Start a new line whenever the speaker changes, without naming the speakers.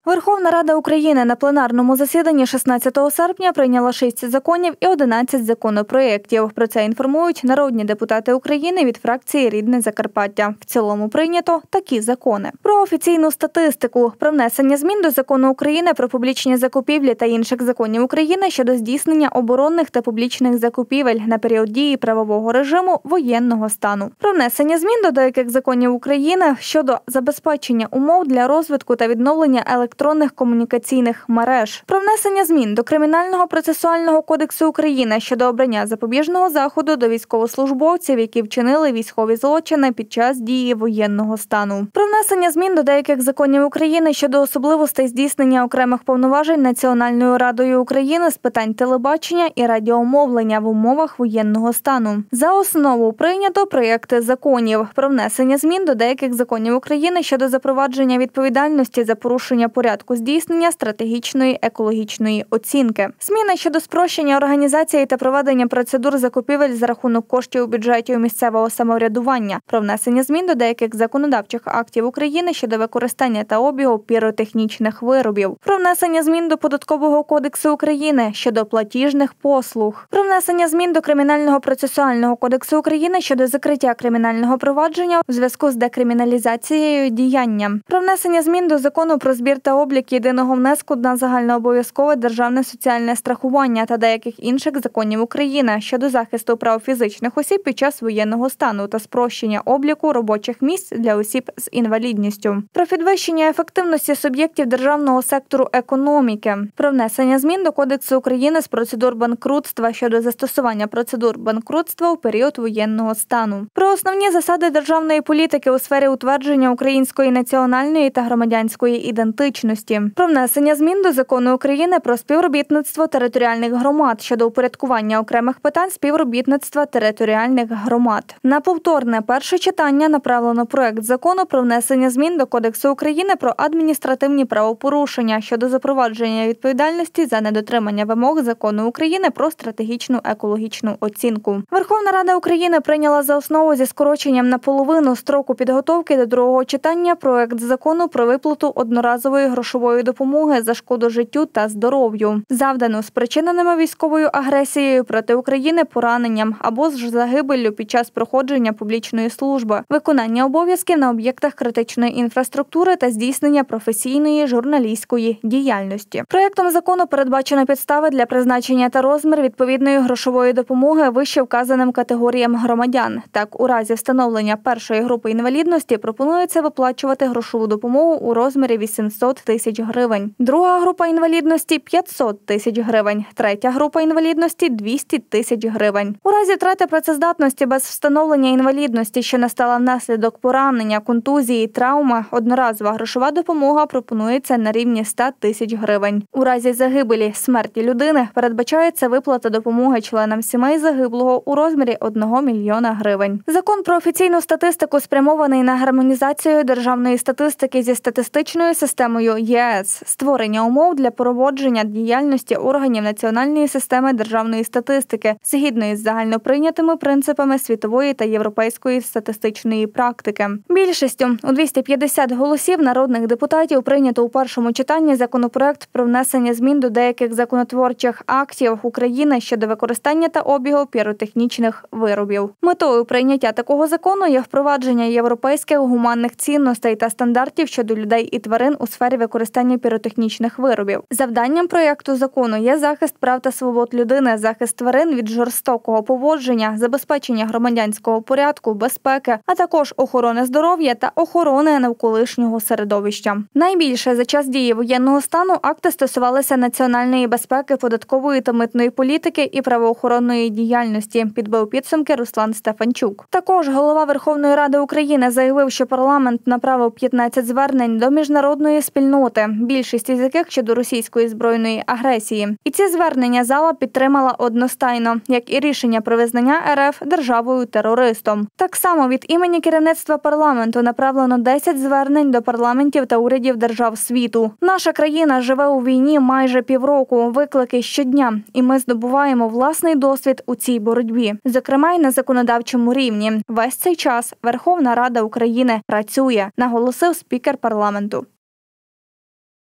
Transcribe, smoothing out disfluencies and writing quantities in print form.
Верховна Рада України на пленарному засіданні 16 серпня прийняла 6 законів і 11 законопроєктів. Про це інформують народні депутати України від фракції «Рідне Закарпаття». В цілому прийнято такі закони. Про офіційну статистику, про внесення змін до Закону України про публічні закупівлі та інших законів України щодо здійснення оборонних та публічних закупівель на період дії правового режиму воєнного стану. Про внесення змін до деяких законів України щодо забезпечення умов для розвитку та відновлення електронних комунікаційних мереж. Про внесення змін до Кримінального процесуального кодексу України щодо обрання запобіжного заходу до військовослужбовців, які вчинили військові злочини під час дії воєнного стану. Про внесення змін до деяких законів України щодо особливостей здійснення окремих повноважень Національною радою України з питань телебачення і радіомовлення в умовах воєнного стану. За основу прийнято проєкти законів. Про внесення змін до деяких законів України щодо запровадження відповідальності за порушення порядку здійснення стратегічної екологічної оцінки. Зміни щодо спрощення організації та проведення процедур закупівель за рахунок коштів бюджетів місцевого самоврядування. Про внесення змін до деяких законодавчих актів України щодо використання та обігу піротехнічних виробів. Про внесення змін до Податкового кодексу України щодо платіжних послуг. Про внесення змін до Кримінального процесуального кодексу України щодо закриття кримінального провадження у зв'язку з декриміналізацією діяння. Про внесення змін до Закону про збір та облік єдиного внеску на загальнообов'язкове державне соціальне страхування та деяких інших законів України щодо захисту прав фізичних осіб під час воєнного стану та спрощення обліку робочих місць для осіб з інвалідністю. Про підвищення ефективності суб'єктів державного сектору економіки. Про внесення змін до Кодексу України з процедур банкрутства щодо застосування процедур банкрутства у період воєнного стану. Про основні засади державної політики у сфері утвердження української національної та громадянської ідентичності. Про внесення змін до Закону України про співробітництво територіальних громад щодо упорядкування окремих питань співробітництва територіальних громад. На повторне перше читання направлено проект закону про внесення змін до Кодексу України про адміністративні правопорушення щодо запровадження відповідальності за недотримання вимог Закону України про стратегічну екологічну оцінку. Верховна Рада України прийняла за основу зі скороченням наполовину строку підготовки до другого читання проект закону про виплату одноразової грошової допомоги за шкоду життю та здоров'ю, завдану спричиненими військовою агресією проти України пораненням або з загибеллю під час проходження публічної служби, виконання обов'язків на об'єктах критичної інфраструктури та здійснення професійної журналістської діяльності. Проектом закону передбачено підстави для призначення та розмір відповідної грошової допомоги вище вказаним категоріям громадян. Так, у разі встановлення першої групи інвалідності пропонується виплачувати грошову допомогу у розмірі 800 тисяч гривень. Друга група інвалідності – 500 тисяч гривень. Третя група інвалідності – 200 тисяч гривень. У разі втрати працездатності без встановлення інвалідності, що настала внаслідок поранення, контузії, травми, одноразова грошова допомога пропонується на рівні 100 тисяч гривень. У разі загибелі, смерті людини передбачається виплата допомоги членам сімей загиблого у розмірі 1 мільйона гривень. Закон про офіційну статистику спрямований на гармонізацію державної статистики зі статистичною системою ЄС, створення умов для проводження діяльності органів національної системи державної статистики, згідно із загальноприйнятими принципами світової та європейської статистичної практики. Більшістю у 250 голосів народних депутатів прийнято у першому читанні законопроект про внесення змін до деяких законотворчих актів України щодо використання та обігу піротехнічних виробів. Метою прийняття такого закону є впровадження європейських гуманних цінностей та стандартів щодо людей і тварин у сфері використання піротехнічних виробів. Завданням проєкту закону є захист прав та свобод людини, захист тварин від жорстокого поводження, забезпечення громадянського порядку, безпеки, а також охорони здоров'я та охорони навколишнього середовища. Найбільше за час дії воєнного стану акти стосувалися національної безпеки, податкової та митної політики і правоохоронної діяльності, підбив підсумки Руслан Стефанчук. Також голова Верховної Ради України заявив, що парламент направив 15 звернень до міжнародної спільноти, більшість із яких щодо російської збройної агресії. І ці звернення зала підтримала одностайно, як і рішення про визнання РФ державою-терористом. Так само від імені керівництва парламенту направлено 10 звернень до парламентів та урядів держав світу. Наша країна живе у війні майже півроку, виклики щодня, і ми здобуваємо власний досвід у цій боротьбі, зокрема й на законодавчому рівні. Весь цей час Верховна Рада України працює, наголосив спікер парламенту.